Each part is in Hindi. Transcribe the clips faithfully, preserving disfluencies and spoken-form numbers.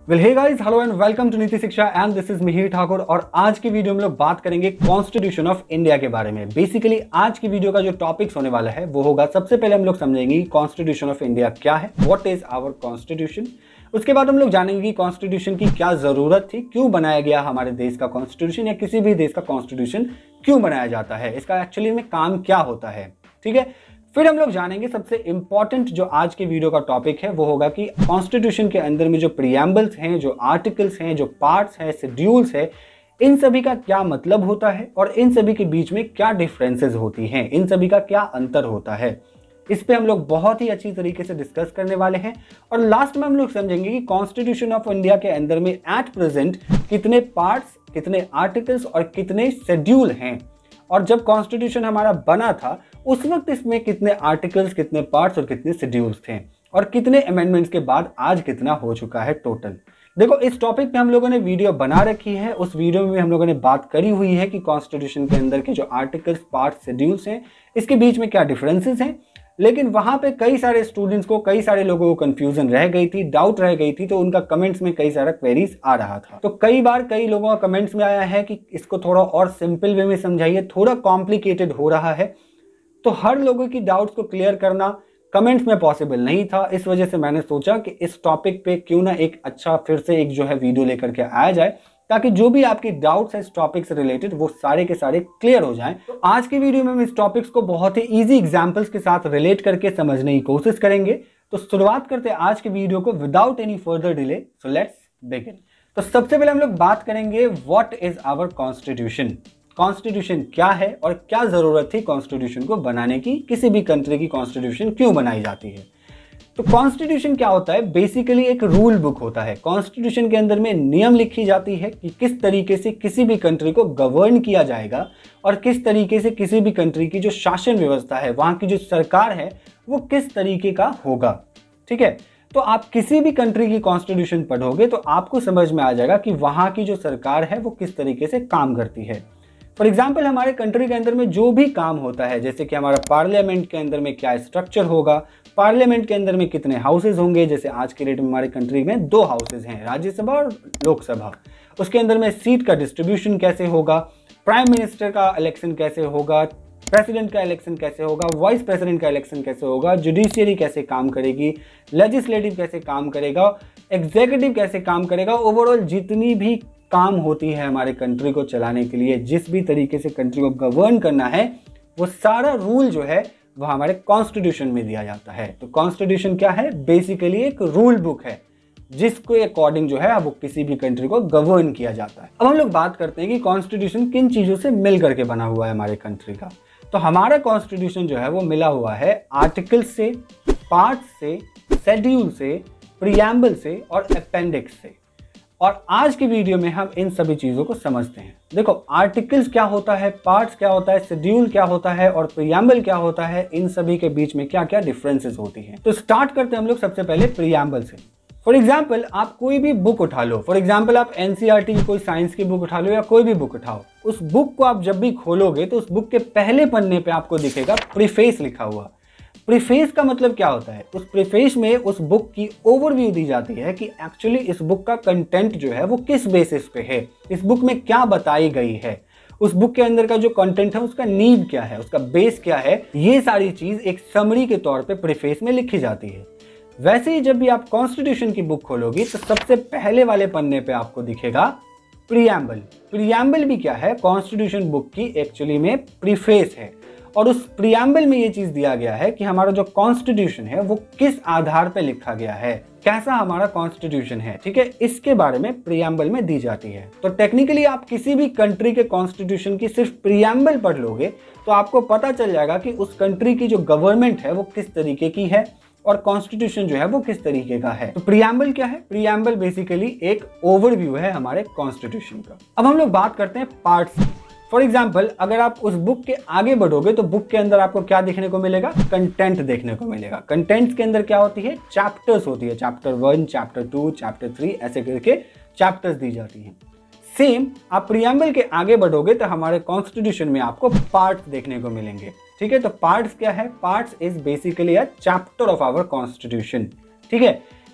Well hey guys, hello and welcome to Niti Shiksha and this is Mihir Thakur. और आज की वीडियो में लोग बात करेंगे कॉन्स्टिट्यूशन ऑफ इंडिया के बारे में। बेसिकली आज की वीडियो का जो टॉपिक्स होने वाला है वो होगा, सबसे पहले हम लोग समझेंगे कॉन्स्टिट्यूशन ऑफ इंडिया क्या है, व्हाट इज आवर कॉन्स्टिट्यूशन। उसके बाद हम लोग जानेंगे कि कॉन्स्टिट्यूशन की क्या जरूरत थी, क्यों बनाया गया हमारे देश का कॉन्स्टिट्यूशन या किसी भी देश का कॉन्स्टिट्यूशन क्यों बनाया जाता है, इसका एक्चुअली में काम क्या होता है। ठीक है, फिर हम लोग जानेंगे सबसे इंपॉर्टेंट जो आज के वीडियो का टॉपिक है वो होगा कि कॉन्स्टिट्यूशन के अंदर में जो प्रीएम्बल्स हैं, जो आर्टिकल्स हैं, जो पार्ट्स हैं, शेड्यूल्स हैं, इन सभी का क्या मतलब होता है और इन सभी के बीच में क्या डिफरेंसेस होती हैं, इन सभी का क्या अंतर होता है। इस पे हम लोग बहुत ही अच्छी तरीके से डिस्कस करने वाले हैं। और लास्ट में हम लोग समझेंगे कि कॉन्स्टिट्यूशन ऑफ इंडिया के अंदर में एट प्रेजेंट कितने पार्ट्स, कितने आर्टिकल्स और कितने शेड्यूल हैं, और जब कॉन्स्टिट्यूशन हमारा बना था उस वक्त इसमें कितने आर्टिकल्स, कितने पार्ट्स और कितने शेड्यूल्स थे, और कितने अमेंडमेंट्स के बाद आज कितना हो चुका है टोटल। देखो, इस टॉपिक पे हम लोगों ने वीडियो बना रखी है, उस वीडियो में हम लोगों ने बात करी हुई है कि कॉन्स्टिट्यूशन के अंदर के जो आर्टिकल्स, पार्ट्स, शेड्यूल्स हैं इसके बीच में क्या डिफरेंसेस हैं। लेकिन वहां पे कई सारे स्टूडेंट्स को, कई सारे लोगों को कंफ्यूजन रह गई थी, डाउट रह गई थी, तो उनका कमेंट्स में कई सारा क्वेरीज आ रहा था। तो कई बार कई लोगों का कमेंट्स में आया है कि इसको थोड़ा और सिंपल वे में समझाइए, थोड़ा कॉम्प्लिकेटेड हो रहा है। तो हर लोगों की डाउट्स को क्लियर करना कमेंट्स में पॉसिबल नहीं था, इस वजह से मैंने सोचा कि इस टॉपिक पे क्यों ना एक अच्छा फिर से एक जो है वीडियो लेकर के आया जाए, ताकि जो भी आपकी डाउट्स है इस टॉपिक से रिलेटेड वो सारे के सारे क्लियर हो जाएं। तो आज की वीडियो में हम इस टॉपिक्स को बहुत ही इजी एग्जांपल्स के साथ रिलेट करके समझने की कोशिश करेंगे। तो शुरुआत करते हैं आज की वीडियो को without any further delay. So let's begin. तो सबसे पहले हम लोग बात करेंगे what is our constitution. Constitution क्या है और क्या जरूरत थी कॉन्स्टिट्यूशन को बनाने की, किसी भी कंट्री की कॉन्स्टिट्यूशन क्यों बनाई जाती है। तो कॉन्स्टिट्यूशन क्या होता है, बेसिकली एक रूल बुक होता है। कॉन्स्टिट्यूशन के अंदर में नियम लिखी जाती है कि किस तरीके से किसी भी कंट्री को गवर्न किया जाएगा और किस तरीके से किसी भी कंट्री की जो शासन व्यवस्था है, वहां की जो सरकार है वो किस तरीके का होगा। ठीक है, तो आप किसी भी कंट्री की कॉन्स्टिट्यूशन पढ़ोगे तो आपको समझ में आ जाएगा कि वहां की जो सरकार है वो किस तरीके से काम करती है। फॉर एग्जाम्पल, हमारे कंट्री के अंदर में जो भी काम होता है, जैसे कि हमारा पार्लियामेंट के अंदर में क्या स्ट्रक्चर होगा, पार्लियामेंट के अंदर में कितने हाउसेज होंगे, जैसे आज के डेट में हमारे कंट्री में दो हाउसेज हैं, राज्यसभा और लोकसभा। उसके अंदर में सीट का डिस्ट्रीब्यूशन कैसे होगा, प्राइम मिनिस्टर का इलेक्शन कैसे होगा, प्रेसिडेंट का इलेक्शन कैसे होगा, वाइस प्रेसिडेंट का इलेक्शन कैसे होगा, जुडिशियरी कैसे काम करेगी, लेजिस्लेटिव कैसे काम करेगा, एग्जीक्यूटिव कैसे काम करेगा, ओवरऑल जितनी भी काम होती है हमारे कंट्री को चलाने के लिए, जिस भी तरीके से कंट्री को गवर्न करना है, वो सारा रूल जो है वो हमारे कॉन्स्टिट्यूशन में दिया जाता है। तो कॉन्स्टिट्यूशन क्या है, बेसिकली एक रूल बुक है जिसको अकॉर्डिंग जो है वो किसी भी कंट्री को गवर्न किया जाता है। अब हम लोग बात करते हैं कि कॉन्स्टिट्यूशन किन चीजों से मिल करके बना हुआ है हमारे कंट्री का। तो हमारा कॉन्स्टिट्यूशन जो है वो मिला हुआ है आर्टिकल से, पार्ट से, शेड्यूल से, प्रीएम्बल से और अपेंडिक्स से। और आज की वीडियो में हम इन सभी चीजों को समझते हैं। देखो, आर्टिकल्स क्या होता है, पार्ट्स क्या होता है, शेड्यूल क्या होता है और प्रीएम्बल क्या होता है, इन सभी के बीच में क्या क्या डिफरेंसेस होती हैं। तो स्टार्ट करते हैं हम लोग सबसे पहले प्रीएम्बल से। फॉर एग्जाम्पल, आप कोई भी बुक उठा लो, फॉर एग्जाम्पल आप एनसीईआरटी की कोई साइंस की बुक उठा लो या कोई भी बुक उठाओ, उस बुक को आप जब भी खोलोगे तो उस बुक के पहले पन्ने पे आपको दिखेगा प्रीफेस लिखा हुआ। प्रीफेस का मतलब क्या होता है, उस प्रीफेस में उस बुक की ओवरव्यू दी जाती है कि एक्चुअली इस बुक का कंटेंट जो है वो किस बेसिस पे है, इस बुक में क्या बताई गई है, उस बुक के अंदर का जो कंटेंट है उसका नींव क्या है, उसका बेस क्या है, ये सारी चीज एक समरी के तौर पे प्रीफेस में लिखी जाती है। वैसे ही जब भी आप कॉन्स्टिट्यूशन की बुक खोलोगी तो सबसे पहले वाले पन्ने पे आपको दिखेगा प्रीएम्बल। प्रीएम्बल भी क्या है, कॉन्स्टिट्यूशन बुक की एक्चुअली में प्रीफेस है। और उस प्रीएम्बल में ये चीज दिया गया है कि हमारा जो कॉन्स्टिट्यूशन है वो किस आधार पे लिखा गया है, कैसा हमारा कॉन्स्टिट्यूशन है। ठीक है, इसके बारे में प्रीएम्बल में दी जाती है। तो टेक्निकली आप किसी भी कंट्री के कॉन्स्टिट्यूशन की सिर्फ प्रीएम्बल पढ़ लोगे तो आपको पता चल जाएगा कि उस कंट्री की जो गवर्नमेंट है वो किस तरीके की है और कॉन्स्टिट्यूशन जो है वो किस तरीके का है। तो प्रीएम्बल क्या है, प्रीएम्बल बेसिकली एक ओवरव्यू है हमारे कॉन्स्टिट्यूशन का। अब हम लोग बात करते हैं पार्ट्स। फॉर एग्जाम्पल, अगर आप उस बुक के आगे बढ़ोगे तो बुक के अंदर आपको क्या देखने को मिलेगा, कंटेंट देखने को मिलेगा। कंटेंट्स के अंदर क्या होती है, चैप्टर्स होती है, chapter one, chapter two, chapter three, ऐसे करके चैप्टर्स दी जाती हैं। सेम आप प्रीएम्बल के आगे बढ़ोगे तो हमारे कॉन्स्टिट्यूशन में आपको पार्ट्स देखने को मिलेंगे। ठीक है, तो पार्ट्स क्या है, parts is basically a chapter of our constitution. ठीक है,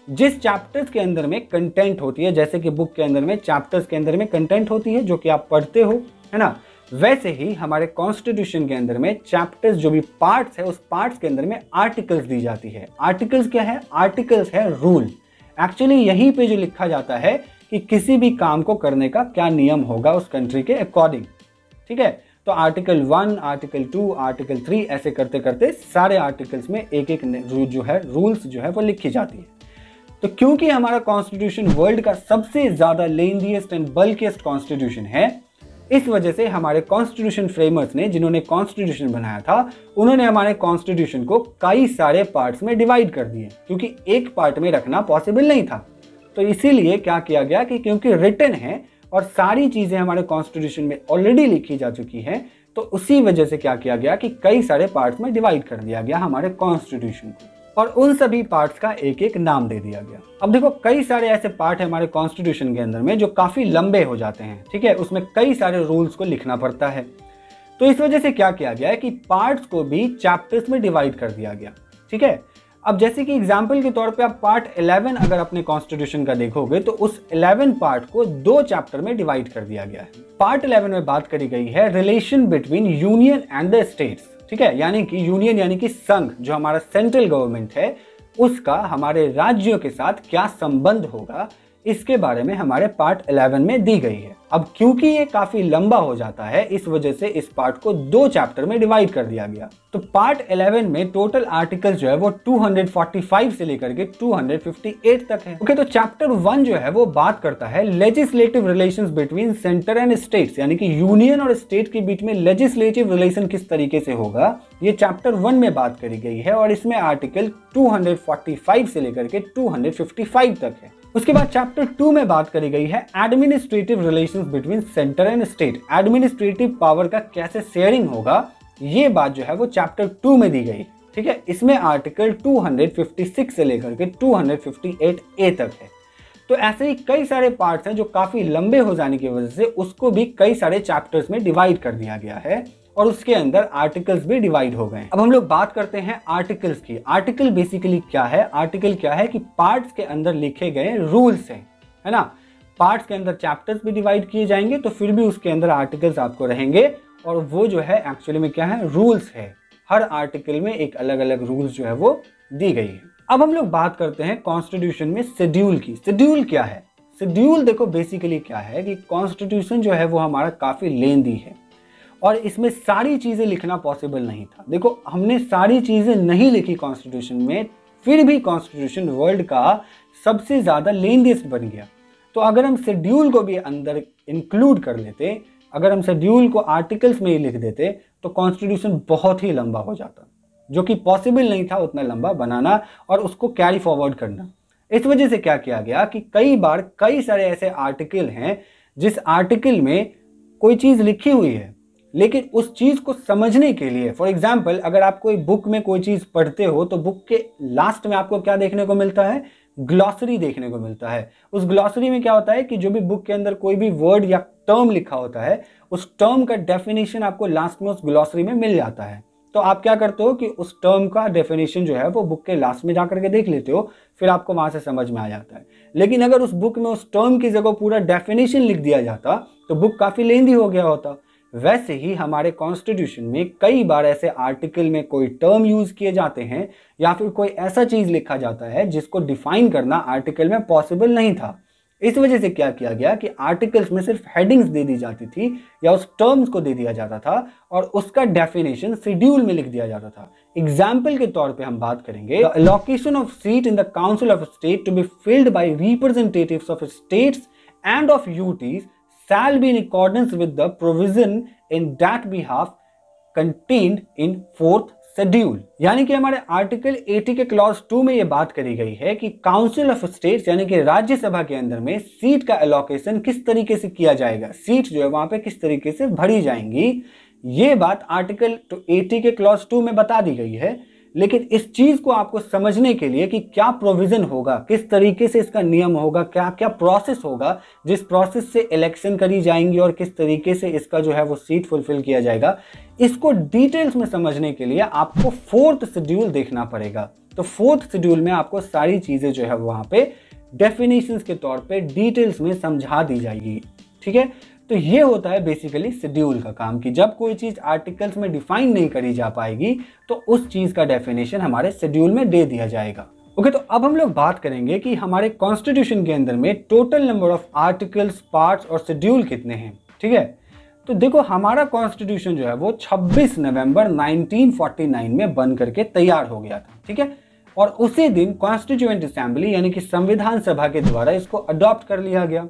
जिस चैप्टर्स के अंदर में कंटेंट होती है, जैसे कि बुक के अंदर में चैप्टर्स के अंदर में कंटेंट होती है जो कि आप पढ़ते हो, है ना, वैसे ही हमारे कॉन्स्टिट्यूशन के अंदर में चैप्टर्स जो भी पार्ट्स है उस पार्ट्स के अंदर में आर्टिकल्स दी जाती है। आर्टिकल्स क्या है? आर्टिकल्स है रूल। एक्चुअली यहीं पे जो लिखा जाता है कि किसी भी काम को करने का क्या नियम होगा उस कंट्री के अकॉर्डिंग, ठीक है। तो article one, article two, article three, ऐसे करते करते सारे आर्टिकल्स में एक एक जो है रूल्स जो है वो लिखी जाती है। तो क्योंकि हमारा कॉन्स्टिट्यूशन वर्ल्ड का सबसे ज्यादा लेंथीएस्ट एंड बल्किएस्ट कॉन्स्टिट्यूशन है, इस वजह से हमारे कॉन्स्टिट्यूशन फ्रेमर्स ने, जिन्होंने कॉन्स्टिट्यूशन बनाया था, उन्होंने हमारे कॉन्स्टिट्यूशन को कई सारे पार्ट्स में डिवाइड कर दिए, क्योंकि एक पार्ट में रखना पॉसिबल नहीं था। तो इसीलिए क्या किया गया कि क्योंकि रिटन है और सारी चीजें हमारे कॉन्स्टिट्यूशन में ऑलरेडी लिखी जा चुकी हैं, तो उसी वजह से क्या किया गया कि कई सारे पार्ट्स में डिवाइड कर दिया गया हमारे कॉन्स्टिट्यूशन को, और उन सभी पार्ट्स का एक एक नाम दे दिया गया। अब देखो, कई सारे ऐसे पार्ट है हमारे कॉन्स्टिट्यूशन के अंदर में जो काफी लंबे हो जाते हैं, ठीक है, उसमें कई सारे रूल्स को लिखना पड़ता है। तो इस वजह से क्या किया गया है कि पार्ट्स को भी चैप्टर्स में डिवाइड कर दिया गया, ठीक है। अब जैसे कि एग्जाम्पल के तौर पे आप पार्ट इलेवन अगर अपने कॉन्स्टिट्यूशन का देखोगे तो उस इलेवन पार्ट को दो चैप्टर में डिवाइड कर दिया गया है। पार्ट इलेवन में बात करी गई है relation between union and the states, ठीक है, यानी कि यूनियन यानी कि संघ, जो हमारा सेंट्रल गवर्नमेंट है, उसका हमारे राज्यों के साथ क्या संबंध होगा, इसके बारे में हमारे पार्ट इलेवन में दी गई है। अब क्योंकि ये काफी लंबा हो जाता है, इस वजह से इस पार्ट को दो चैप्टर में डिवाइड कर दिया गया। तो पार्ट इलेवन में टोटल आर्टिकल्स जो है वो दो सौ पैंतालीस से लेकर के दो सौ अट्ठावन तक है। ओके, तो चैप्टर वन जो है वो बात करता है legislative relations between centre and states, यानी कि यूनियन और स्टेट के बीच में लेजिस्लेटिव रिलेशन किस तरीके से होगा, ये चैप्टर वन में बात करी गई है, और इसमें आर्टिकल दो सौ पैंतालीस से लेकर के दो सौ पचपन तक है। उसके बाद चैप्टर टू में बात करी गई है administrative relations between centre and state. Administrative power का कैसे शेयरिंग होगा, ये बात जो है वो चैप्टर टू में दी गई, ठीक है। इसमें आर्टिकल दो सौ छप्पन से लेकर के दो सौ अट्ठावन ए तक है। तो ऐसे ही कई सारे पार्ट्स हैं जो काफी लंबे हो जाने की वजह से उसको भी कई सारे चैप्टर्स में डिवाइड कर दिया गया है, और उसके अंदर आर्टिकल्स भी डिवाइड हो गए। अब हम लोग बात करते हैं आर्टिकल्स की। आर्टिकल बेसिकली क्या है? आर्टिकल क्या है कि पार्ट्स के अंदर लिखे गए रूल्स हैं, है ना। पार्ट्स के अंदर चैप्टर्स भी डिवाइड किए जाएंगे, तो फिर भी उसके अंदर आर्टिकल्स आपको रहेंगे, और वो जो है एक्चुअली में क्या है? रूल्स है। हर आर्टिकल में एक अलग अलग रूल्स जो है वो दी गई है। अब हम लोग बात करते हैं कॉन्स्टिट्यूशन में शेड्यूल की। शेड्यूल क्या है? शेड्यूल देखो बेसिकली क्या है कि कॉन्स्टिट्यूशन जो है वो हमारा काफी लेंदी है, और इसमें सारी चीजें लिखना पॉसिबल नहीं था। देखो, हमने सारी चीजें नहीं लिखी कॉन्स्टिट्यूशन में, फिर भी कॉन्स्टिट्यूशन वर्ल्ड का सबसे ज्यादा लेंथीएस्ट बन गया। तो अगर हम शेड्यूल को भी अंदर इंक्लूड कर लेते, अगर हम शेड्यूल को आर्टिकल्स में ही लिख देते, तो कॉन्स्टिट्यूशन बहुत ही लंबा हो जाता, जो कि पॉसिबल नहीं था उतना लंबा बनाना और उसको कैरी फॉरवर्ड करना। इस वजह से क्या किया गया कि कई बार कई सारे ऐसे आर्टिकल हैं जिस आर्टिकल में कोई चीज लिखी हुई है, लेकिन उस चीज को समझने के लिए, फॉर एग्जाम्पल अगर आप कोई बुक में कोई चीज पढ़ते हो तो बुक के लास्ट में आपको क्या देखने को मिलता है? ग्लॉसरी देखने को मिलता है। उस ग्लॉसरी में क्या होता है कि जो भी बुक के अंदर कोई भी वर्ड या टर्म लिखा होता है, उस टर्म का डेफिनेशन आपको लास्ट में उस ग्लॉसरी में मिल जाता है। तो आप क्या करते हो कि उस टर्म का डेफिनेशन जो है वो बुक के लास्ट में जाकर के देख लेते हो, फिर आपको वहां से समझ में आ जाता है। लेकिन अगर उस बुक में उस टर्म की जगह पूरा डेफिनेशन लिख दिया जाता तो बुक काफी लेंदी हो गया होता। वैसे ही हमारे कॉन्स्टिट्यूशन में कई बार ऐसे आर्टिकल में कोई टर्म यूज किए जाते हैं, या फिर कोई ऐसा चीज लिखा जाता है जिसको डिफाइन करना आर्टिकल में पॉसिबल नहीं था। इस वजह से क्या किया गया कि आर्टिकल्स में सिर्फ हेडिंग्स दे दी जाती थी, या उस टर्म्स को दे दिया जाता था, और उसका डेफिनेशन शेड्यूल में लिख दिया जाता था। एग्जाम्पल के तौर पे हम बात करेंगे, the allocation of seat in the council of state to be filled by representatives of states and of UTs shall be in accordance with the provision in that behalf contained in fourth schedule. यानी कि हमारे आर्टिकल अस्सी के क्लॉज टू में ये बात करी गई है कि काउंसिल ऑफ स्टेट्स यानी कि राज्यसभा के अंदर में सीट का एलोकेशन किस तरीके से किया जाएगा, सीट जो है वहां पे किस तरीके से भरी जाएंगी, ये बात आर्टिकल अस्सी के क्लॉज टू में बता दी गई है। लेकिन इस चीज को आपको समझने के लिए कि क्या प्रोविजन होगा, किस तरीके से इसका नियम होगा, क्या क्या प्रोसेस होगा जिस प्रोसेस से इलेक्शन करी जाएंगी और किस तरीके से इसका जो है वो सीट फुलफिल किया जाएगा, इसको डिटेल्स में समझने के लिए आपको फोर्थ शेड्यूल देखना पड़ेगा। तो फोर्थ शेड्यूल में आपको सारी चीजें जो है वहां पे डेफिनेशंस के तौर पे डिटेल्स में समझा दी जाएगी। ठीक है, तो ये होता है बेसिकली शेड्यूल का काम कि जब कोई चीज आर्टिकल्स में डिफाइन नहीं करी जा पाएगी तो उस चीज का डेफिनेशन हमारे शेड्यूल में दे दिया जाएगा। ओके, तो अब हम लोग बात करेंगे कि हमारे कॉन्स्टिट्यूशन के अंदर में total number of articles, parts और शेड्यूल कितने हैं। ठीक है, तो देखो हमारा कॉन्स्टिट्यूशन जो है वो छब्बीस नवंबर नाइनटीन फोर्टी नाइन में बन करके तैयार हो गया था। ठीक है, और उसी दिन कॉन्स्टिट्यूएंट असेंबली यानी कि संविधान सभा के द्वारा इसको अडॉप्ट कर लिया गया,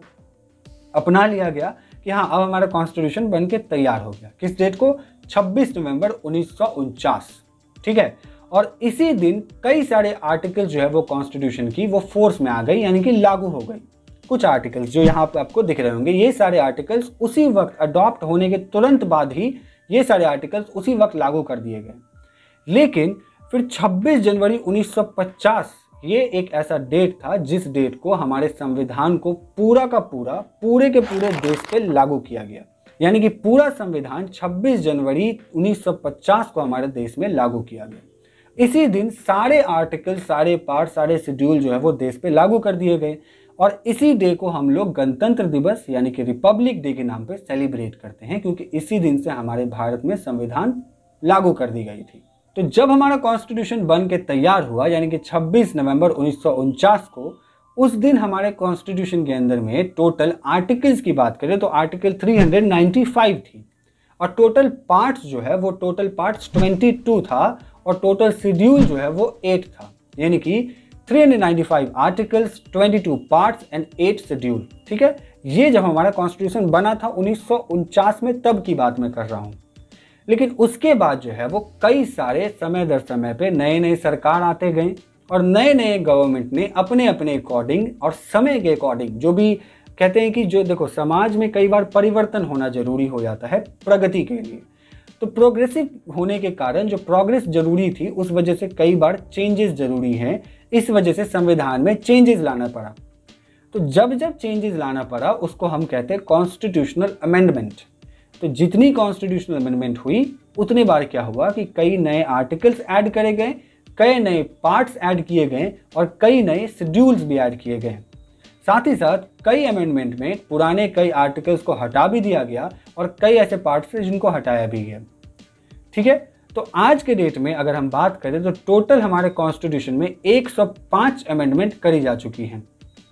अपना लिया गया कि हाँ अब हमारा कॉन्स्टिट्यूशन बन के तैयार हो गया। किस डेट को? छब्बीस नवंबर उन्नीस सौ उनचास। ठीक है, और इसी दिन कई सारे आर्टिकल जो है वो कॉन्स्टिट्यूशन की वो फोर्स में आ गई, यानी कि लागू हो गई। कुछ आर्टिकल्स जो यहाँ पे आपको दिख रहे होंगे, ये सारे आर्टिकल्स उसी वक्त अडॉप्ट होने के तुरंत बाद ही ये सारे आर्टिकल्स उसी वक्त लागू कर दिए गए। लेकिन फिर छब्बीस जनवरी उन्नीस सौ पचास ये एक ऐसा डेट था जिस डेट को हमारे संविधान को पूरा का पूरा पूरे के पूरे देश पे लागू किया गया, यानी कि पूरा संविधान छब्बीस जनवरी उन्नीस सौ पचास को हमारे देश में लागू किया गया। इसी दिन सारे आर्टिकल, सारे पार्ट, सारे शेड्यूल जो है वो देश पे लागू कर दिए गए और इसी डे को हम लोग गणतंत्र दिवस यानी कि रिपब्लिक डे के नाम पे सेलिब्रेट करते हैं, क्योंकि इसी दिन से हमारे भारत में संविधान लागू कर दी गई थी। तो जब हमारा कॉन्स्टिट्यूशन बन के तैयार हुआ यानी कि छब्बीस नवंबर उन्नीस सौ उनचास को, उस दिन हमारे कॉन्स्टिट्यूशन के अंदर में टोटल आर्टिकल्स की बात करें तो आर्टिकल तीन सौ पचानवे थी और टोटल पार्ट्स जो है वो टोटल पार्ट्स बाईस था और टोटल शेड्यूल जो है वो आठ था, यानी कि तीन सौ पचानवे आर्टिकल्स, बाईस पार्ट्स एंड आठ शेड्यूल। ठीक है, ये जब हमारा कॉन्स्टिट्यूशन बना था उन्नीस सौ उनचास में, तब की बात मैं कर रहा हूँ। लेकिन उसके बाद जो है वो कई सारे समय दर समय पे नए नए सरकार आते गए और नए नए गवर्नमेंट ने अपने अपने अकॉर्डिंग और समय के अकॉर्डिंग, जो भी कहते हैं कि जो देखो समाज में कई बार परिवर्तन होना जरूरी हो जाता है प्रगति के लिए, तो प्रोग्रेसिव होने के कारण जो प्रोग्रेस जरूरी थी उस वजह से कई बार चेंजेस जरूरी हैं, इस वजह से संविधान में चेंजेस लाना पड़ा। तो जब जब चेंजेस लाना पड़ा उसको हम कहते हैं कॉन्स्टिट्यूशनल अमेंडमेंट। तो जितनी कॉन्स्टिट्यूशनल अमेंडमेंट हुई उतनी बार क्या हुआ कि कई नए आर्टिकल्स ऐड करे गए, कई नए पार्ट्स ऐड किए गए और कई नए शेड्यूल्स भी ऐड किए गए। साथ ही साथ कई अमेंडमेंट में पुराने कई आर्टिकल्स को हटा भी दिया गया और कई ऐसे पार्ट्स थे जिनको हटाया भी गया। ठीक है, तो आज के डेट में अगर हम बात करें तो टोटल हमारे कॉन्स्टिट्यूशन में एक सौ पाँच अमेंडमेंट करी जा चुकी हैं।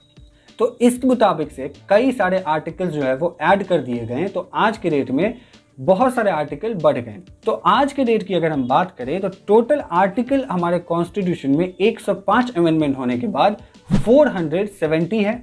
तो इस मुताबिक से कई सारे आर्टिकल जो है वो ऐड कर दिए गए, तो आज के डेट में बहुत सारे आर्टिकल बढ़ गए। तो आज के डेट की अगर हम बात करें तो टोटल आर्टिकल हमारे कॉन्स्टिट्यूशन में एक सौ पाँच अमेंडमेंट होने के बाद चार सौ सत्तर है।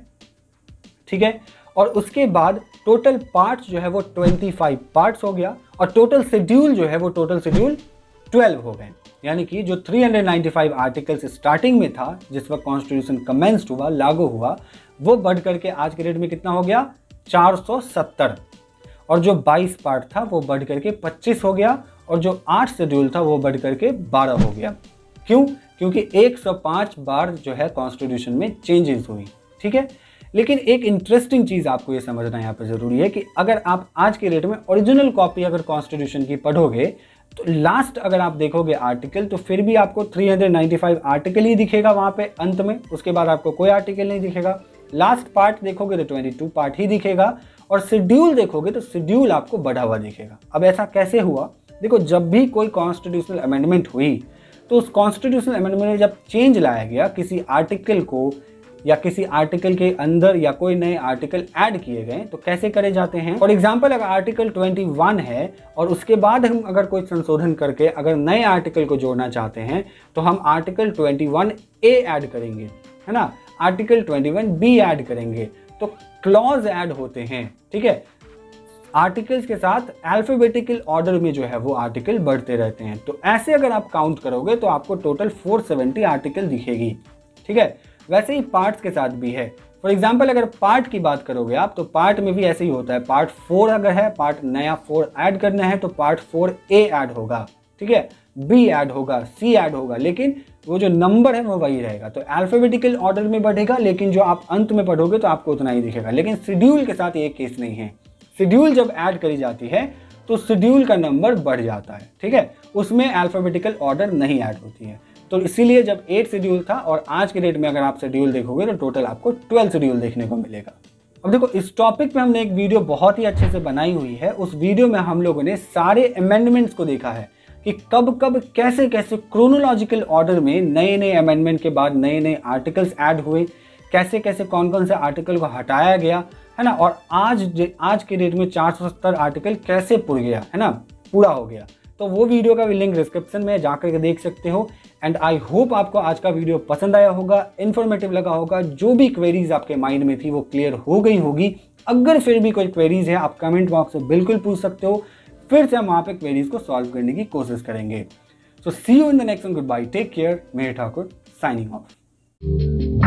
ठीक है, और उसके बाद टोटल पार्ट्स जो है वो पच्चीस पार्ट्स हो गया और टोटल शेड्यूल जो है वो टोटल शेड्यूल बारह हो गए, यानी कि जो तीन सौ पचानवे आर्टिकल्स स्टार्टिंग में था जिस वक्त कॉन्स्टिट्यूशन कमेंस्ड हुआ, लागू हुआ, वो बढ़ करके आज के डेट में कितना हो गया? चार सौ सत्तर। और जो बाईस पार्ट था वो बढ़ करके पच्चीस हो गया और जो आठ शेड्यूल था वो बढ़ करके बारह हो गया। क्यों? क्योंकि एक सौ पाँच बार जो है कॉन्स्टिट्यूशन में चेंजेस हुई। ठीक है, लेकिन एक इंटरेस्टिंग चीज़ आपको ये समझना यहाँ पर ज़रूरी है कि अगर आप आज के डेट में ओरिजिनल कॉपी अगर कॉन्स्टिट्यूशन की पढ़ोगे तो लास्ट अगर आप देखोगे आर्टिकल तो फिर भी आपको तीन सौ पचानवे आर्टिकल ही दिखेगा वहाँ पे अंत में, उसके बाद आपको कोई आर्टिकल नहीं दिखेगा। लास्ट पार्ट देखोगे तो बाईस पार्ट ही दिखेगा और शेड्यूल देखोगे तो शेड्यूल आपको बढ़ा हुआ दिखेगा। अब ऐसा कैसे हुआ? देखो, जब भी कोई कॉन्स्टिट्यूशनल अमेंडमेंट हुई तो उस कॉन्स्टिट्यूशनल अमेंडमेंट में जब चेंज लाया गया किसी आर्टिकल को या किसी आर्टिकल के अंदर या कोई नए आर्टिकल ऐड किए गए तो कैसे करे जाते हैं। फॉर एग्जांपल, अगर आर्टिकल इक्कीस है और उसके बाद हम अगर कोई संशोधन करके अगर नए आर्टिकल को जोड़ना चाहते हैं तो हम आर्टिकल इक्कीस ए ऐड करेंगे, है ना, आर्टिकल इक्कीस बी ऐड करेंगे, तो क्लॉज ऐड होते हैं। ठीक है, आर्टिकल्स के साथ अल्फाबेटिकल ऑर्डर में जो है वो आर्टिकल बढ़ते रहते हैं। तो ऐसे अगर आप काउंट करोगे तो आपको टोटल चार सौ सत्तर आर्टिकल दिखेगी। ठीक है, वैसे ही पार्ट्स के साथ भी है। फॉर एग्जांपल, अगर पार्ट की बात करोगे आप तो पार्ट में भी ऐसे ही होता है। पार्ट फोर अगर है, पार्ट नया फोर ऐड करना है तो पार्ट फोर ए ऐड होगा। ठीक है, बी ऐड होगा, सी ऐड होगा, लेकिन वो जो नंबर है वो वही रहेगा। तो अल्फाबेटिकल ऑर्डर में बढ़ेगा, लेकिन जो आप अंत में पढ़ोगे तो आपको उतना ही दिखेगा। लेकिन शेड्यूल के साथ ये केस नहीं है। शेड्यूल जब ऐड करी जाती है तो शेड्यूल का नंबर बढ़ जाता है, ठीक है, उसमें अल्फाबेटिकल ऑर्डर नहीं ऐड होती है। तो इसीलिए जब एट शेड्यूल था और आज के डेट में अगर आप शेड्यूल देखोगे तो टोटल आपको ट्वेल्व शेड्यूल देखने को मिलेगा। अब देखो, इस टॉपिक पे हमने एक वीडियो बहुत ही अच्छे से बनाई हुई है। उस वीडियो में हम लोगों ने सारे अमेंडमेंट्स को देखा है कि कब कब कैसे कैसे क्रोनोलॉजिकल ऑर्डर में नए नए अमेंडमेंट के बाद नए नए आर्टिकल्स ऐड हुए, कैसे कैसे कौन कौन से आर्टिकल को हटाया गया, है ना, और आज आज के डेट में चार सौ सत्तर आर्टिकल कैसे पुर गया, है ना, पूरा हो गया। तो वो वीडियो का भी लिंक डिस्क्रिप्शन में जाकर के देख सकते हो। एंड आई होप आपको आज का वीडियो पसंद आया होगा, इन्फॉर्मेटिव लगा होगा, जो भी क्वेरीज आपके माइंड में थी वो क्लियर हो गई होगी। अगर फिर भी कोई क्वेरीज है आप कमेंट बॉक्स में बिल्कुल पूछ सकते हो, फिर से हम वहाँ पे क्वेरीज को सॉल्व करने की कोशिश करेंगे। So see you in the next one, good bye, take care, Mihir Thakur signing of.